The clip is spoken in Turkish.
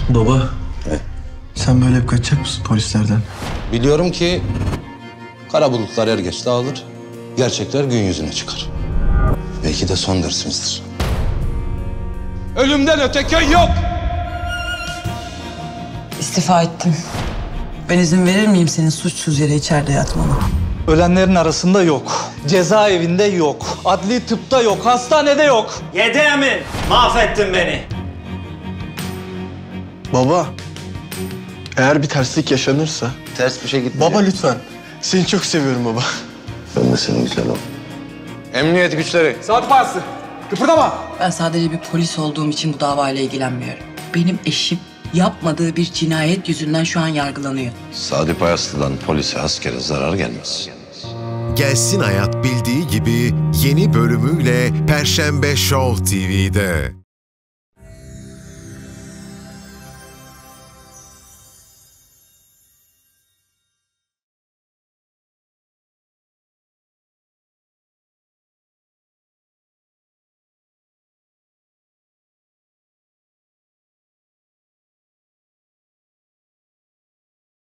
Baba, sen böyle hep kaçacak mısın polislerden? Biliyorum ki kara bulutlar er geç dağılır, gerçekler gün yüzüne çıkar. Belki de son dersimizdir. Ölümden öte köy yok! İstifa ettim. Ben izin verir miyim senin suçsuz yere içeride yatmana? Ölenlerin arasında yok. Cezaevinde yok. Adli tıpta yok. Hastanede yok. Yedi Emin, mahvettin beni. Baba, eğer bir terslik yaşanırsa... Ters bir şey gitmeyecek. Baba lütfen, seni çok seviyorum baba. Ben de senin güzel ol. Emniyet güçleri. Ben sadece bir polis olduğum için bu davayla ilgilenmiyorum. Benim eşim yapmadığı bir cinayet yüzünden şu an yargılanıyor. Sadi Payaslı'dan polise, askere zarar gelmez. Gelsin Hayat bildiği gibi yeni bölümüyle Perşembe Show TV'de.